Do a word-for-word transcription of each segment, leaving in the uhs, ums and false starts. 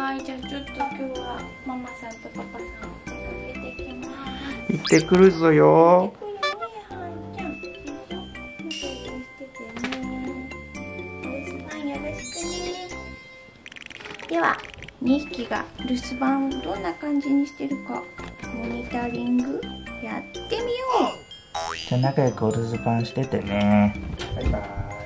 はい、じゃあちょっと今日はママさんとパパさんを出かけてきます。 行ってくるぞよ。ではにひきが留守番をどんな感じにしてるかモニタリングやってみよう。じゃあ仲良くお留守番しててね。バイバイ。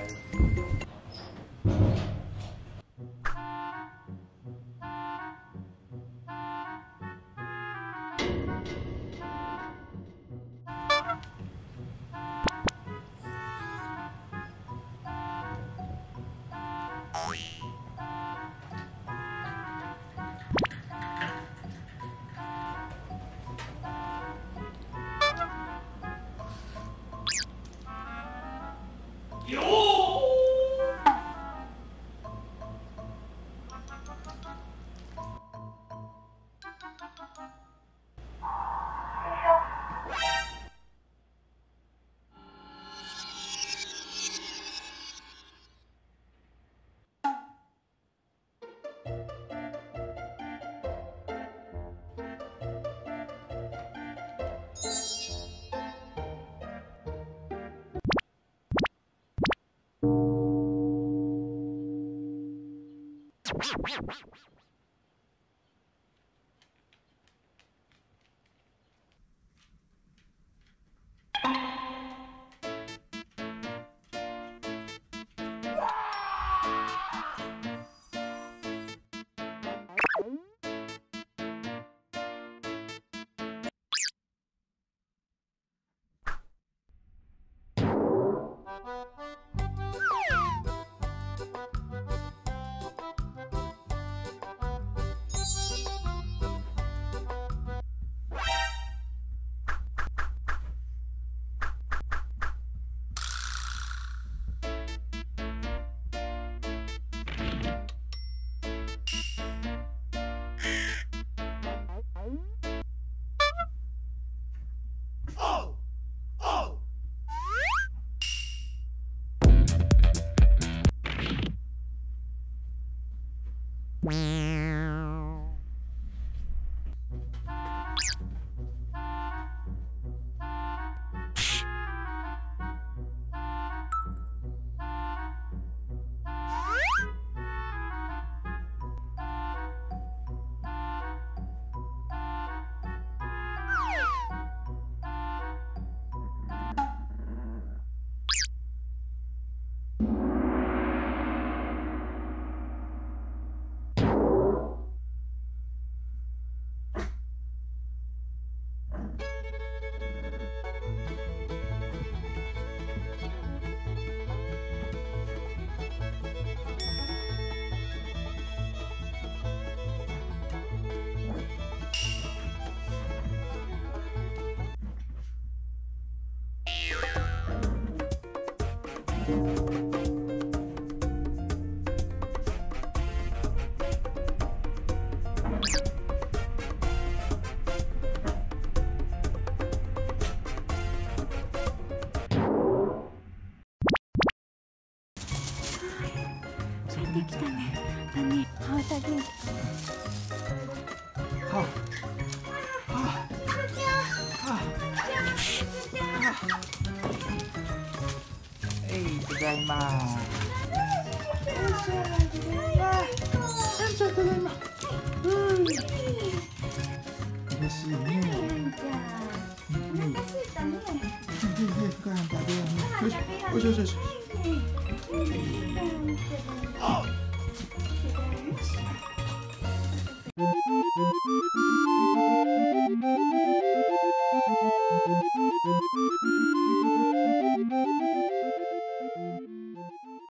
できたね。だね。ハート元気。はあ。はあ。はあ。 はい、ただいま。ただいま。うん。嬉しいね。お腹すいたね。ご飯食べようね。よしよしよし。あ。